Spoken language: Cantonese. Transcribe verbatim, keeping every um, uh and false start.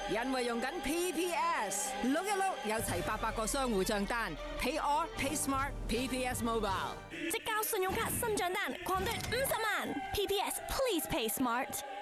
因為用緊 P P S， 碌一碌有齊八百個商戶帳單 ，Pay or Pay Smart P P S Mobile， 即交信用卡新帳單，狂奪五十萬 ！P P S Please Pay Smart。